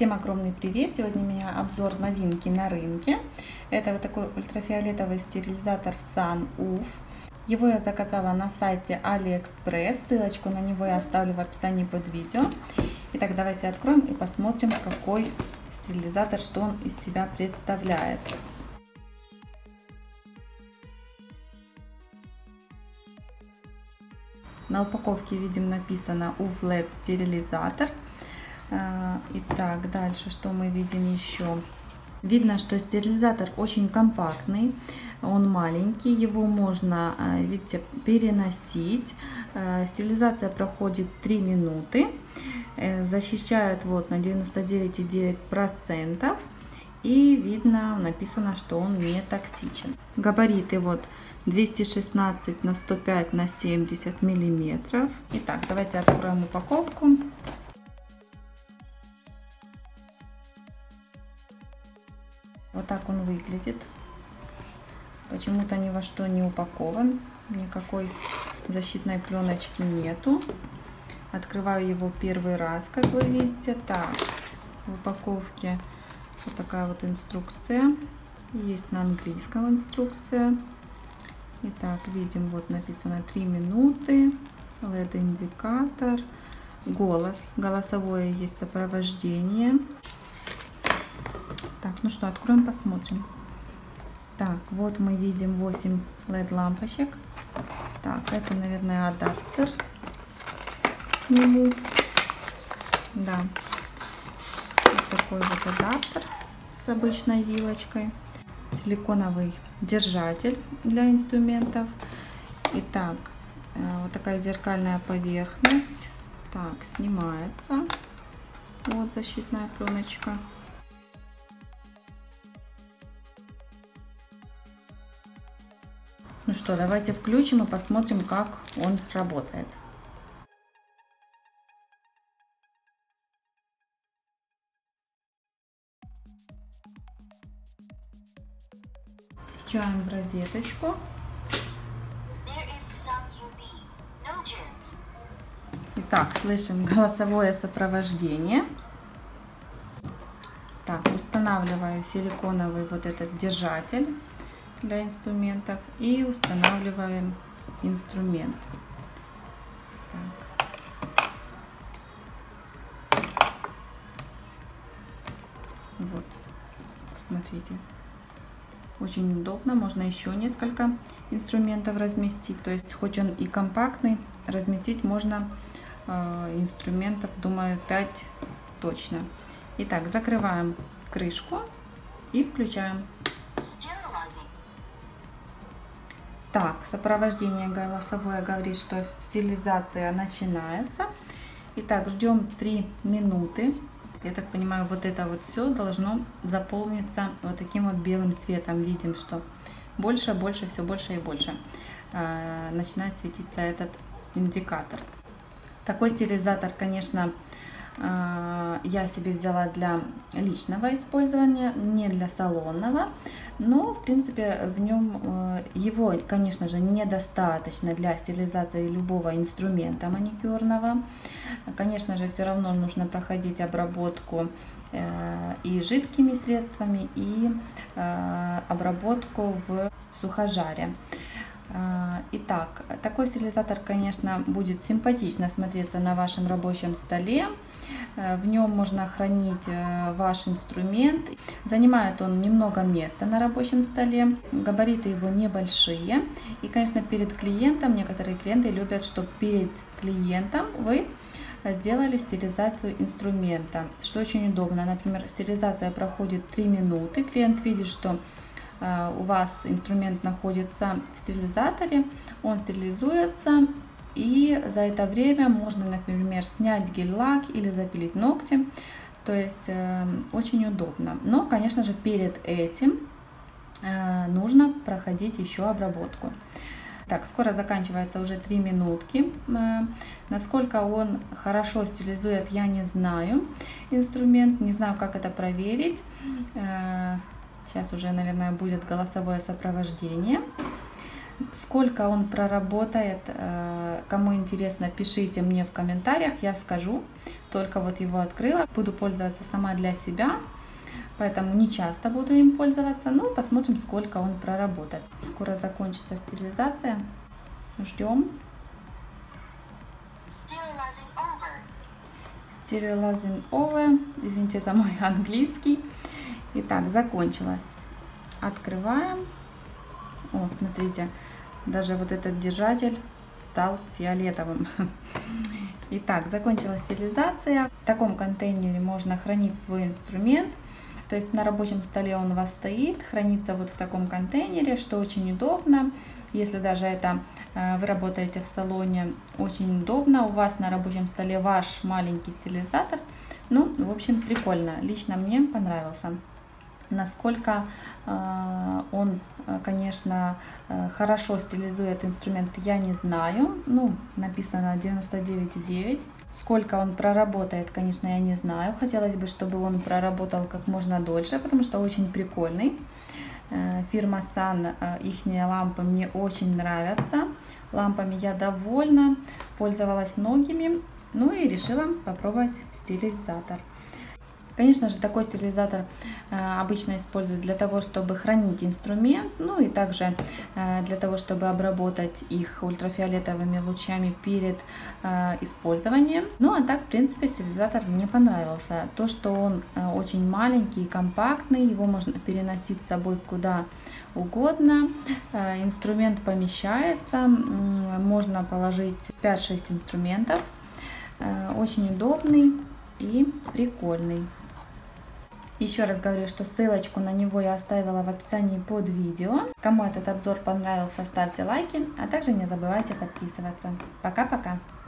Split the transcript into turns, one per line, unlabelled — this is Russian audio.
Всем огромный привет! Сегодня у меня обзор новинки на рынке. Это вот такой ультрафиолетовый стерилизатор Sun-UV. Его я заказала на сайте AliExpress. Ссылочку на него я оставлю в описании под видео. Итак, давайте откроем и посмотрим, какой стерилизатор, что он из себя представляет. На упаковке видим написано UV LED стерилизатор. Итак, дальше что мы видим еще? Видно, что стерилизатор очень компактный, он маленький, его можно, видите, переносить. Стерилизация проходит 3 минуты, защищает вот на 99,9%. И видно, написано, что он не токсичен. Габариты вот 216 на 105 на 70 миллиметров. Итак, давайте откроем упаковку. Вот так он выглядит. Почему-то ни во что не упакован. Никакой защитной пленочки нету. Открываю его первый раз, как вы видите. Так, в упаковке вот такая вот инструкция. Есть на английском инструкция. Итак, видим, вот написано 3 минуты. LED-индикатор. Голосовое есть сопровождение. Так, ну что, откроем, посмотрим. Так, вот мы видим 8 LED лампочек. Так, это, наверное, адаптер к нему. Да. Вот такой вот адаптер с обычной вилочкой. Силиконовый держатель для инструментов. Итак, вот такая зеркальная поверхность. Так, снимается. Вот защитная пленочка. Ну что, давайте включим и посмотрим, как он работает. Включаем в розеточку. Итак, слышим голосовое сопровождение. Так, устанавливаю силиконовый вот этот держатель для инструментов и устанавливаем инструмент. Так. Вот, смотрите, очень удобно, можно еще несколько инструментов разместить, то есть хоть он и компактный, разместить можно инструментов, думаю, 5 точно. Итак, закрываем крышку и включаем. Так, сопровождение голосовое говорит, что стерилизация начинается. Итак, ждем 3 минуты. Я так понимаю, вот это вот все должно заполниться вот таким вот белым цветом. Видим, что больше, все больше и больше начинает светиться этот индикатор. Такой стерилизатор, конечно, я себе взяла для личного использования, не для салонного, но в принципе в нем его, конечно же, недостаточно для стерилизации любого инструмента маникюрного. Конечно же, все равно нужно проходить обработку и жидкими средствами, и обработку в сухожаре. Итак, такой стерилизатор, конечно, будет симпатично смотреться на вашем рабочем столе. В нем можно хранить ваш инструмент. Занимает он немного места на рабочем столе. Габариты его небольшие. И, конечно, перед клиентом, некоторые клиенты любят, чтобы перед клиентом вы сделали стерилизацию инструмента, что очень удобно. Например, стерилизация проходит 3 минуты. Клиент видит, что у вас инструмент находится в стерилизаторе, он стерилизуется, и за это время можно, например, снять гель-лак или запилить ногти. То есть очень удобно. Но, конечно же, перед этим нужно проходить еще обработку. Так, скоро заканчивается уже 3 минутки. Насколько он хорошо стерилизует, я не знаю. Инструмент, не знаю, как это проверить. Сейчас уже, наверное, будет голосовое сопровождение. Сколько он проработает, кому интересно, пишите мне в комментариях, я скажу. только вот его открыла. Буду пользоваться сама для себя, поэтому не часто буду им пользоваться. Но посмотрим, сколько он проработает. Скоро закончится стерилизация. Ждем. Sterilizing over. Извините за мой английский. Итак, закончилось. Открываем. О, смотрите, даже вот этот держатель стал фиолетовым. Итак, закончилась стерилизация. В таком контейнере можно хранить свой инструмент. То есть на рабочем столе он у вас стоит, хранится вот в таком контейнере, что очень удобно. Если даже это вы работаете в салоне, очень удобно. У вас на рабочем столе ваш маленький стерилизатор. Ну, в общем, прикольно. Лично мне понравился. Насколько он, конечно, хорошо стерилизует инструмент, я не знаю. Ну, написано 99,9. Сколько он проработает, конечно, я не знаю. Хотелось бы, чтобы он проработал как можно дольше, потому что очень прикольный. Фирма Sun, ихние лампы мне очень нравятся. Лампами я довольна, пользовалась многими. Ну и решила попробовать стерилизатор. Конечно же, такой стерилизатор обычно используют для того, чтобы хранить инструмент, ну и также для того, чтобы обработать их ультрафиолетовыми лучами перед использованием. Ну а так, в принципе, стерилизатор мне понравился. То, что он очень маленький, компактный, его можно переносить с собой куда угодно. Инструмент помещается, можно положить 5-6 инструментов. Очень удобный и прикольный. Еще раз говорю, что ссылочку на него я оставила в описании под видео. Кому этот обзор понравился, ставьте лайки, а также не забывайте подписываться. Пока-пока!